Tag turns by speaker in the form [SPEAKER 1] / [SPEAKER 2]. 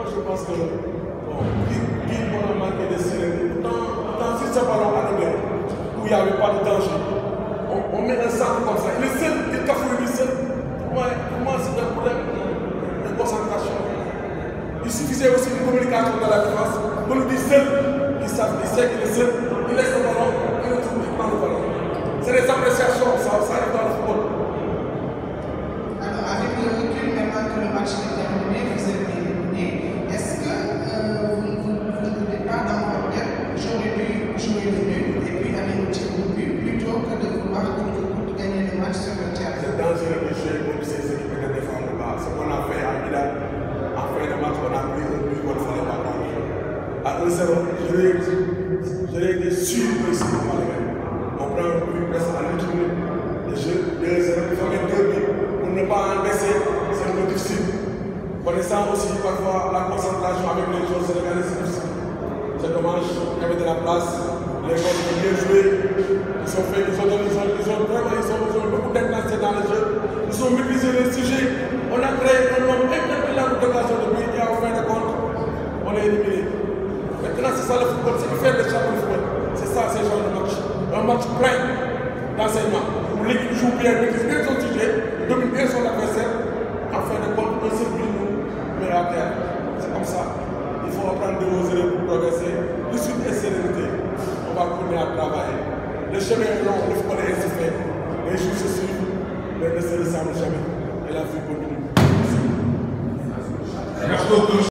[SPEAKER 1] Moi, je pense que, bon, qui on a manqué de sérénité. Pourtant, si ce ballon anglais, où il n'y avait pas de danger, on met un centre comme ça. Il est seul, il cafouille lui seul. Pour moi c'est un problème de concentration. Il suffisait aussi une communication dans la défense. On nous dit seul, il sait qu'il est seul, il laisse le ballon, il retourne, il prend le ballon. C'est des appréciations, ça arrive dans le football.
[SPEAKER 2] Alors, avec le recul, maintenant que le match est terminé, vous êtes éliminé, est-ce que vous n'êtes pas dans votre tête, j'aurais pu jouer le nul et puis aller au tir au but plutôt que de vouloir gagner le match sur le terrain?
[SPEAKER 1] C'est dangereux de jouer contre ces équipes de défendre le bas. Ce qu'on a fait à Milan, en fin de match, on a pris un but qu'on ne fallait pas prendre. À 1-0, je l'ai été sûr que ici, on va le gagner. On prend un but presque à l'autre minute. Le jeu 2-0, il faut mettre 2 buts. Pour ne pas en baisser, c'est un peu difficile. Connaissant aussi parfois la concentration avec les joueurs sénégalais, c'est difficile. C'est dommage, il y avait de la place. Les joueurs ont bien joué. Ils ont beaucoup d'intensité dans le jeu. Ils ont maîtrisé le sujet. On a créé un nombre incalculable d'occasions de but et en fin de compte, on est éliminé. Maintenant, c'est ça le football, c'est ce qui fait le champion du football. C'est ça, c'est ce genre de match. Un match plein d'enseignement. Où l'équipe joue bien, maîtrise bien son sujet, domine bien son adversaire. En fin de compte, un seul but nous met à terre. C'est comme ça. Il faut apprendre de vos erreurs pour progresser. Discipline et sérénité. On va continuer à travailler. Le chemin est long, le football est ainsi fait. Les jours se suivent, mais ne se ressemblent jamais. Et la vie continue.
[SPEAKER 3] Merci beaucoup.